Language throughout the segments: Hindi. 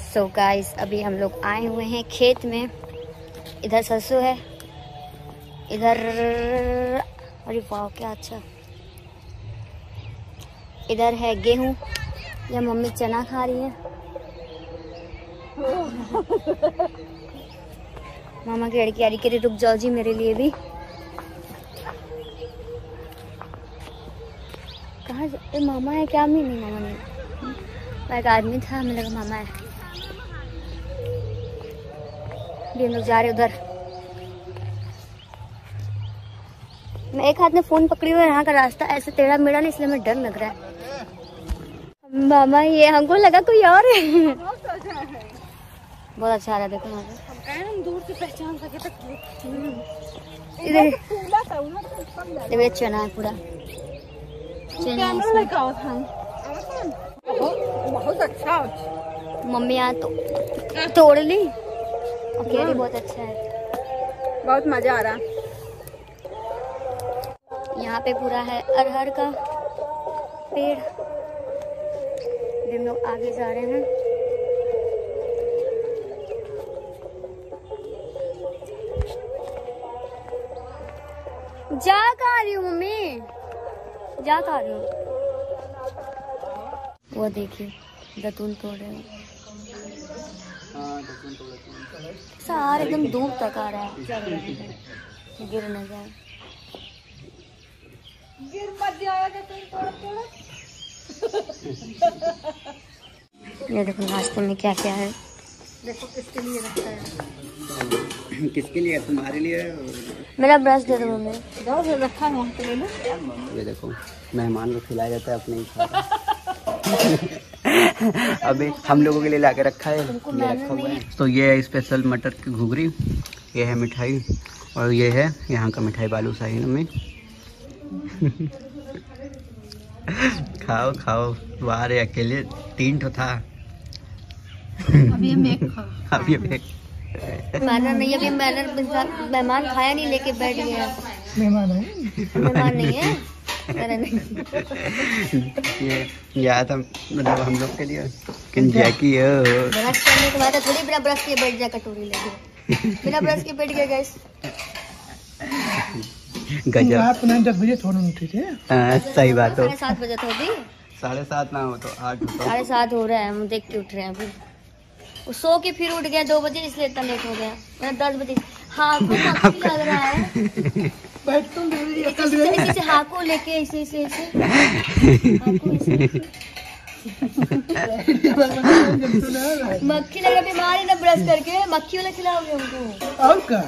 सो गाइस अभी हम लोग आए हुए हैं खेत में। इधर सरसों है, इधर अरे वाह क्या अच्छा, इधर है गेहूं या मम्मी चना खा रही है। मामा की लड़की आ रही, कह रही रुक जाओ जी मेरे लिए भी। कहाँ मामा है क्या? नहीं नहीं मामा नहीं, एक आदमी था, हमें लगा मामा है। भी हम लोग जा रहे उधर। मैं एक हाथ में फोन पकड़ी हुई, यहाँ का रास्ता ऐसे टेढ़ा मेढ़ा नहीं, इसलिए मैं डर लग रहा है। मामा ये हमको लगा कोई और है। बहुत अच्छा आ रहा है, देखो वहाँ पे हम दूर से पहचान सके तो। इधर चना है पूरा, बहुत अच्छा। मम्मी यहाँ तो तोड़ ली और कह रही बहुत अच्छा है, बहुत मजा आ रहा। यहाँ पे पूरा है अरहर का पेड़। हम लोग आगे जा रहे हैं। जा कहाँ रही हूँ मम्मी, जा कहाँ रही हूँ? वो देखिए दतून तोड़ रहे हैं, सारे एकदम दूर तक आ रहा है, गिर न जाए। गिर मत जाएगा दतून तोड़। ये देखो रास्ते में क्या क्या है। देखो किसके लिए रखा है। किसके लिए? तुम्हारे लिए। मेरा ब्रश दे दो मम्मी। दो रखा है वहाँ पे ना। ये देखो मेहमान को खिलाया जाता है, अपने ही खाता। अभी हम लोगों के लिए लाके रखा है, ये रखा हुआ है। तो ये है स्पेशल मटर की घुघरी, ये है मिठाई, और ये है यहाँ का मिठाई बालूशाही में। खाओ खाओ, वाह अकेले 3 ठो था। अभी हम एक खाओ। अभी हम एक मेहमान नहीं, अभी मेहमान खाया नहीं, लेके बैठ गया। मेहमान है, मेहमान नहीं है। अरे नहीं, ये आया था मतलब हम लोग के लिए। किन जैकी है ब्रश करने के बाद थोड़ी बिना ब्रश के बैठ जाए कटोरी लेके। बिना ब्रश के बैठ गए गाइस। गजब। रात 10 बजे थोड़ा उठी थे। सही बात हो। 7:30 बजे तो अभी 7:30 ना हो तो 8 7:30 हो रहा है, हम देख के उठ रहे हैं अभी। वो सो के फिर उठ गया 2 बजे, इसलिए इतना लेट हो गया। मैं 10 बजे हाँ को मक्खी लग रहा है। ऐसे हाँ को लेके ऐसे ऐसे ऐसे मक्खी लग रहा, बीमार है ना, ब्रश करके मक्खी वाला खिलाओगे हमको और क्या?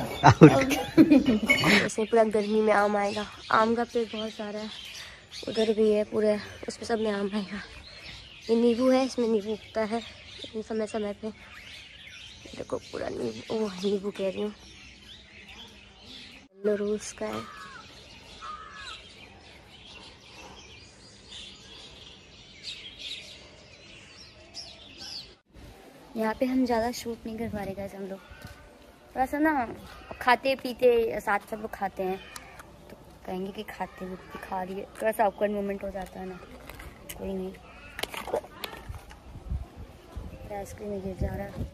ऐसे पूरा गर्मी में आम आएगा। आम का पेड़ बहुत सारा है, उधर भी है पूरे, उसमें सब में आम आएगा। ये नींबू है, इसमें नींबू उगता है समय समय पे। देखो पूरा नींबू, ओह नींबू कह रही हूँ, रोज का है। यहाँ पे हम ज़्यादा शूट नहीं कर पा रहे गाइस, हम लोग थोड़ा सा ना खाते पीते साथ सब लोग खाते हैं, तो कहेंगे कि खाते हुए खा रही है, थोड़ा सा awkward मोमेंट हो जाता है ना। कोई नहीं, आइसक्रीम में गिर जा रहा है।